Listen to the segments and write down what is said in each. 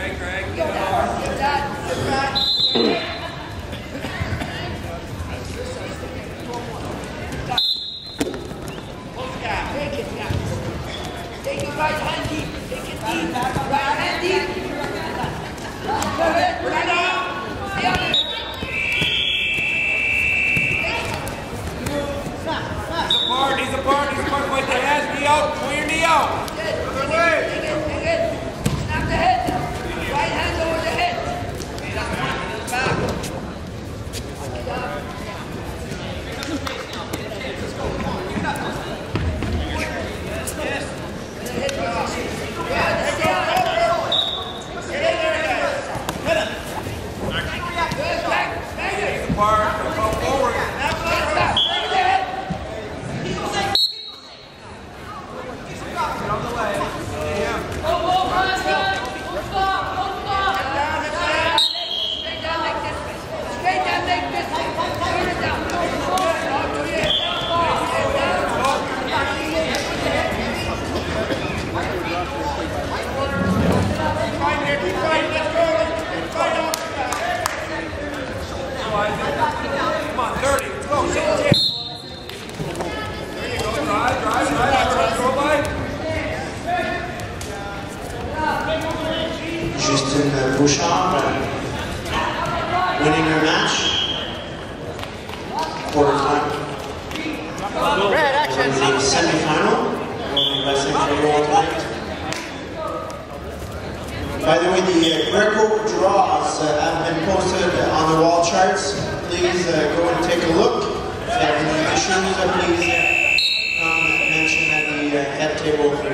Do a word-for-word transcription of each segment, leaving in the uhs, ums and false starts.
Winning your match, quarter time. Red action. The semi-final. By the way, the uh, Greco draws uh, have been posted on the wall charts. Please uh, go and take a look. If you have any issues, uh, please uh, come and mention at the uh, head table.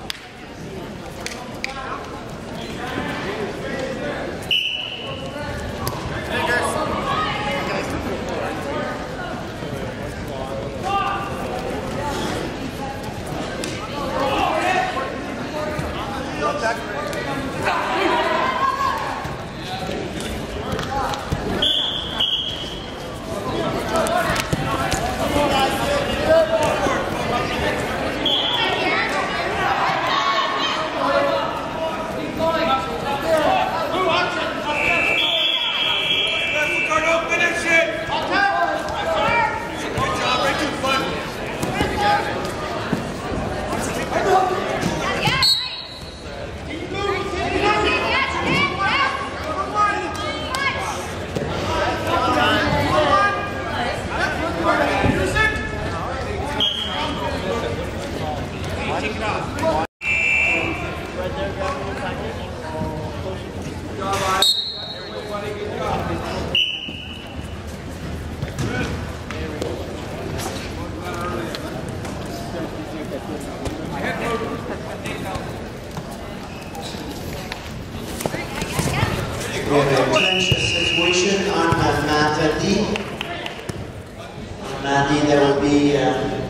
We have a clinch situation on uh, mat D. On mat D, there will be uh,